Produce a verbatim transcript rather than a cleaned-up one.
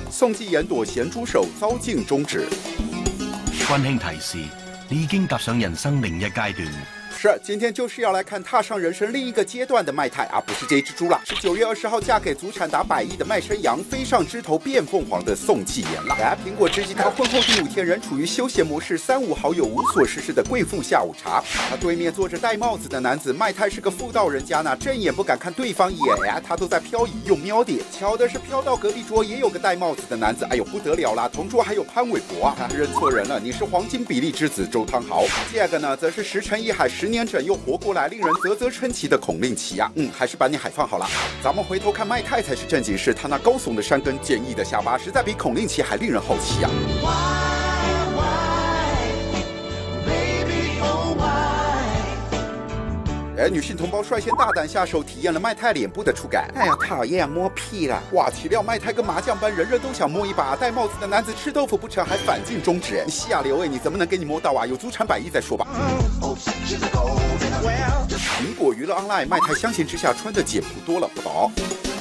宋继言躲咸猪手遭尽终止。 溫馨提示：你已經踏上人生另一階段。 是，今天就是要来看踏上人生另一个阶段的麦太啊，不是这只猪了，是九月二十号嫁给祖产达百亿的卖身羊，飞上枝头变凤凰的宋继言了。来，苹果直击他婚后第五天仍处于休闲模式，三五好友无所事事的贵妇下午茶。他对面坐着戴帽子的男子，麦太是个妇道人家呢，正眼不敢看对方一眼呀，他都在漂移用瞄点。巧的是，飘到隔壁桌也有个戴帽子的男子，哎呦不得了啦，同桌还有潘玮柏啊，啊认错人了，你是黄金比例之子周汤豪。第二个呢，则是石沉一海十。 十年整又活过来，令人啧啧称奇的孔令奇啊！嗯，还是把你海放好了。咱们回头看麦太才是正经事，他那高耸的山根、坚毅的下巴，实在比孔令奇还令人好奇啊！ 哎，女性同胞率先大胆下手，体验了麦太脸部的触感。哎呀，讨厌，摸屁了！哇，岂料麦太跟麻将般，人人都想摸一把。戴帽子的男子吃豆腐不成，还反进中指。哎，西亚流哎，你怎么能给你摸到啊？有祖产百亿再说吧。苹果娱乐 online， 麦太相形之下穿的简朴多了，不懂。